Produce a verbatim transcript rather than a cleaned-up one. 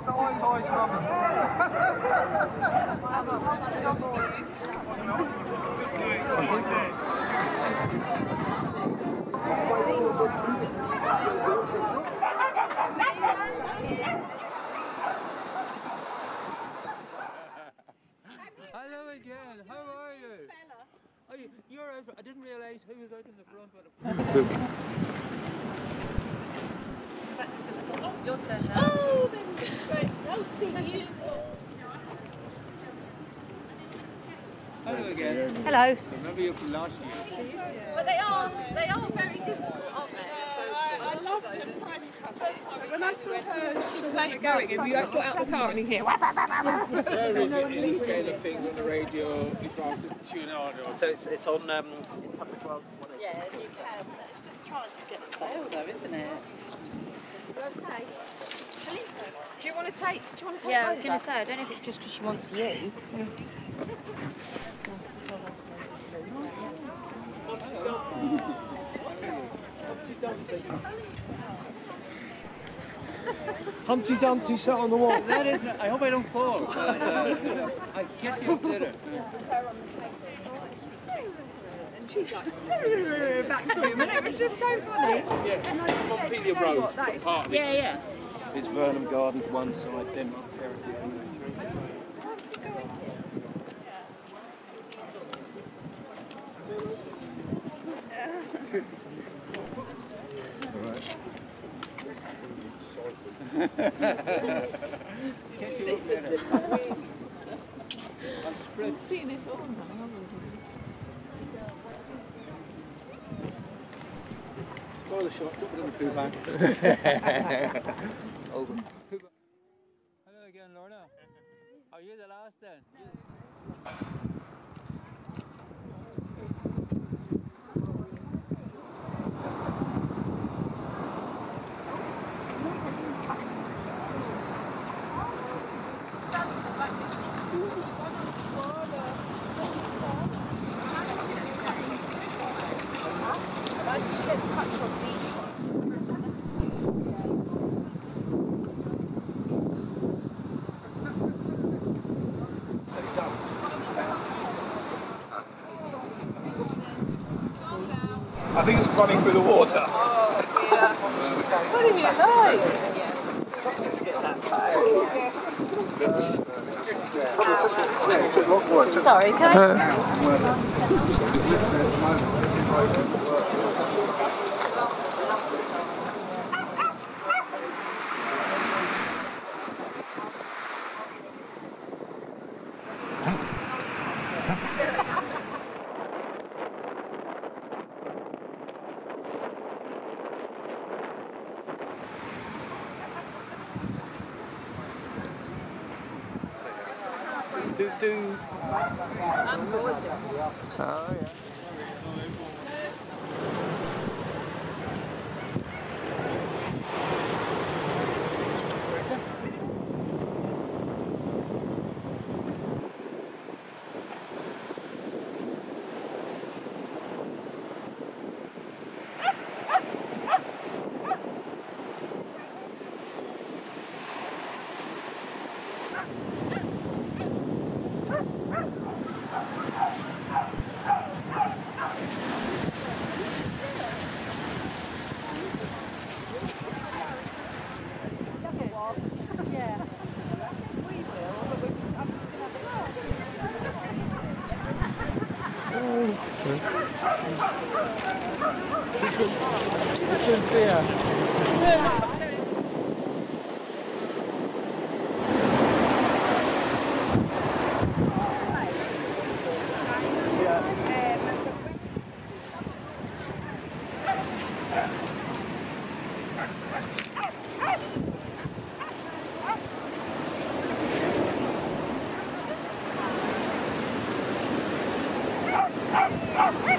Sorry, boys, mum. Hello again, how are you? Oh, you you're out, I didn't realise who was out in the front. Oh, your turn now. Oh, then great. Oh, see you. Hello again. Hello. I remember you from last year. But they are, they are very difficult, aren't they? I love the tiny cats. When I saw her, she was like going, and you got out the car and you hear. Where is it? Is it scale of things on the radio if I was to tune on? Or... So it's, it's on um, Yeah, you can. It's just trying to get a sale though, isn't it? Okay. Do you want to take? Do you want to take? Yeah, I was going to say, I don't know if it's just because she wants you. Yeah. Humpty Dumpty sat on the wall. That is, I hope I don't fall. Uh, uh, I get you up later. And she's like, back to him, and it was just so funny. Yeah, and I just said, Montpelier you know Road, what, that is park. Yeah, yeah. It's Vernham Gardens one side, then Terrier. I'm seeing it all now. Spoiler shot, drop it in the poo bag. Over. Hello again, Lorna. Are you the last then? I think it's running through the water. Oh, dear. What are you like? Sorry, can I? Do, do. I'm gorgeous. Oh, yeah. Ah!